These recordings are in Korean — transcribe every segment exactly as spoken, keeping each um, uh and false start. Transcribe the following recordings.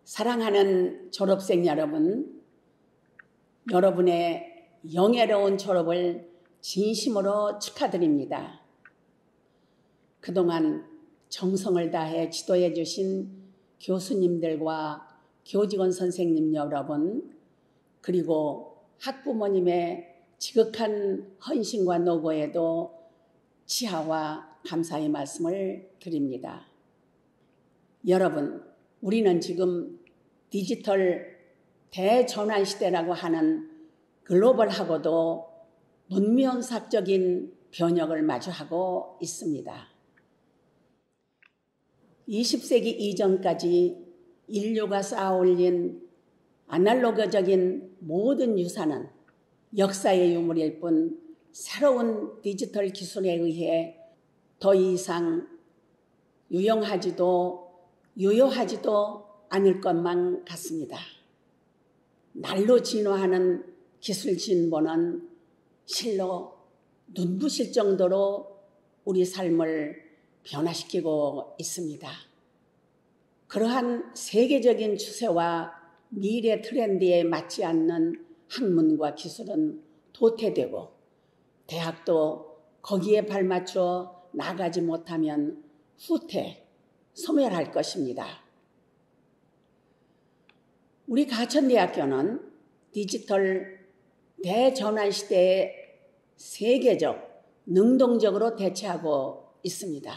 사랑하는 졸업생 여러분, 여러분의 영예로운 졸업을 진심으로 축하드립니다. 그동안 정성을 다해 지도해 주신 교수님들과 교직원 선생님 여러분, 그리고 학부모님의 지극한 헌신과 노고에도 치하와 감사의 말씀을 드립니다. 여러분, 우리는 지금 디지털 대전환 시대라고 하는 글로벌하고도 문명사적인 변혁을 마주하고 있습니다. 이십 세기 이전까지 인류가 쌓아올린 아날로그적인 모든 유산은 역사의 유물일 뿐 새로운 디지털 기술에 의해 더 이상 유용하지도 유효하지도 않을 것만 같습니다. 날로 진화하는 기술 진보는 실로 눈부실 정도로 우리 삶을 변화시키고 있습니다. 그러한 세계적인 추세와 미래 트렌드에 맞지 않는 학문과 기술은 도태되고 대학도 거기에 발맞춰 나가지 못하면 후퇴, 소멸할 것입니다. 우리 가천대학교는 디지털 대전환 시대에 세계적, 능동적으로 대처하고 있습니다.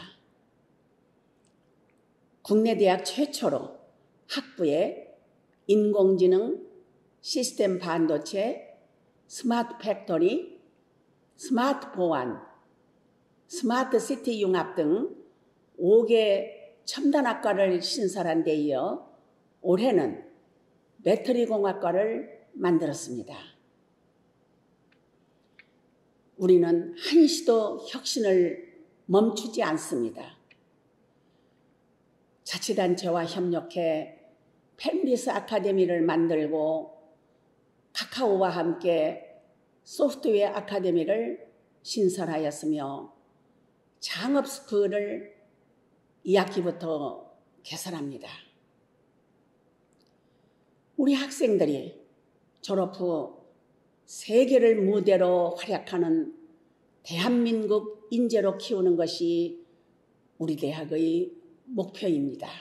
국내 대학 최초로 학부에 인공지능, 시스템 반도체, 스마트 팩토리, 스마트 보안, 스마트 시티 융합 등 오 개 첨단학과를 신설한 데 이어 올해는 배터리공학과를 만들었습니다. 우리는 한시도 혁신을 멈추지 않습니다. 자치단체와 협력해 펜리스 아카데미를 만들고 카카오와 함께 소프트웨어 아카데미를 신설하였으며 창업스쿨을 이 학기부터 개설합니다. 우리 학생들이 졸업 후 세계를 무대로 활약하는 대한민국 인재로 키우는 것이 우리 대학의 목표입니다.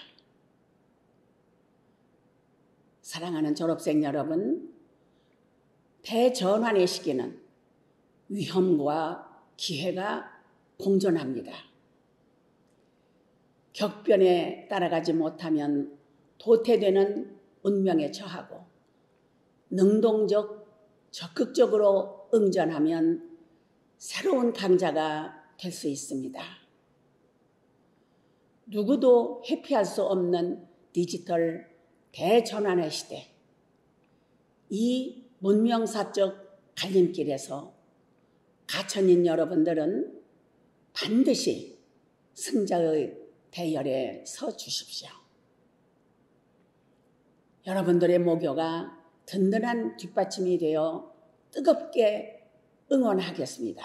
사랑하는 졸업생 여러분, 대전환의 시기는 위험과 기회가 공존합니다. 격변에 따라가지 못하면 도태되는 운명에 처하고 능동적, 적극적으로 응전하면 새로운 강자가 될 수 있습니다. 누구도 회피할 수 없는 디지털 대전환의 시대, 이 문명사적 갈림길에서 가천인 여러분들은 반드시 승자의 대열에 서 주십시오. 여러분들의 모교가 든든한 뒷받침이 되어 뜨겁게 응원하겠습니다.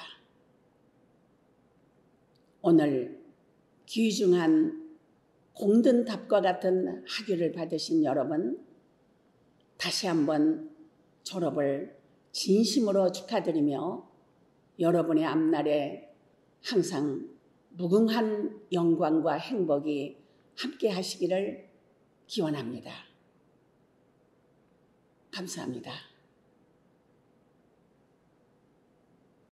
오늘 귀중한 공든탑과 같은 학위를 받으신 여러분, 다시 한번 졸업을 진심으로 축하드리며 여러분의 앞날에 항상 무궁한 영광과 행복이 함께 하시기를 기원합니다. 감사합니다.